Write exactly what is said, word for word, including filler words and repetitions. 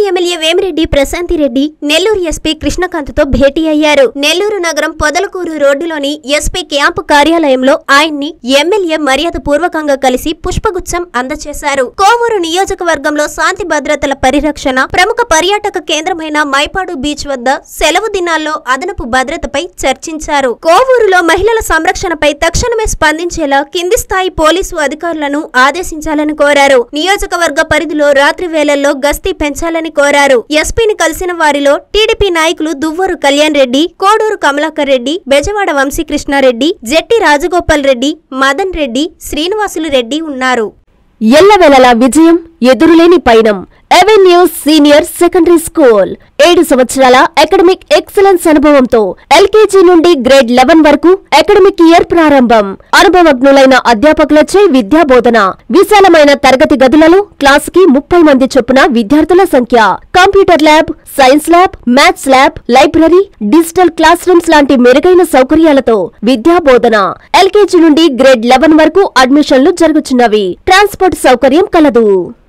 MLA Vemireddy Prasanthi Reddy Nellore SP కృష్ణకాంత్తో భేటీ అయ్యారు. నెల్లూరు నగరం పొదలకూరు రోడ్డులోని ఎస్పీ క్యాంపు కార్యాలయంలో ఆయన్ని ఎమ్మెల్యే మర్యాద పూర్వకంగా కలిసి పుష్పగుచ్చం అందజేశారు. కోవూరు నియోజకవర్గంలో శాంతి భద్రతల పరిరక్షణ, ప్రముఖ పర్యాటక కేంద్రమైన మైపాడు బీచ్ వద్ద సెలవు దినాల్లో అదనపు భద్రతపై చర్చించారు. కోవూరులో మహిళల సంరక్షణపై తక్షణమే స్పందించేలా కింది స్థాయి పోలీసు అధికారులను ఆదేశించాలని కోరారు. నియోజకవర్గ పరిధిలో రాత్రి వేళల్లో గస్తీ పెంచాలని కోరారు. ఎస్పీని కలిసిన వారిలో టీడీపీ నాయకులు దువ్వూరు కళ్యాణ్ రెడ్డి, కోడూరు కమలాకర్ రెడ్డి, బెజవాడ వంశీకృష్ణారెడ్డి, జెట్టి రాజగోపాల్ రెడ్డి, మదన్ రెడ్డి, శ్రీనివాసులు రెడ్డి ఉన్నారు. ఎల్లవేళలా విజయం, ఎదురులేని పయనం. ఎవెన్యూ సీనియర్ సెకండరీ స్కూల్ ఏడు సంవత్సరాల అకాడమిక్ ఎక్సలెన్స్ అనుభవంతో ఎల్కేజీ నుండి గ్రేడ్ లెవెన్ వరకు అకాడమిక్ ఇయర్ ప్రారంభం. అనుభవజ్ఞులైన అధ్యాపకులచే విద్యా బోధన. విశాలమైన తరగతి గదులలో క్లాస్ కి ముప్పై మంది చొప్పున విద్యార్థుల సంఖ్య. Computer lab, science lab, maths lab, library, digital classrooms లాంటి మెరుగైన సౌకర్యాలతో విద్యా బోధన. ఎల్కేజీ నుండి గ్రేడ్ లెవెన్ వరకు అడ్మిషన్లు జరుగుతున్నవి. ట్రాన్స్పోర్ట్ సౌకర్యం కలదు.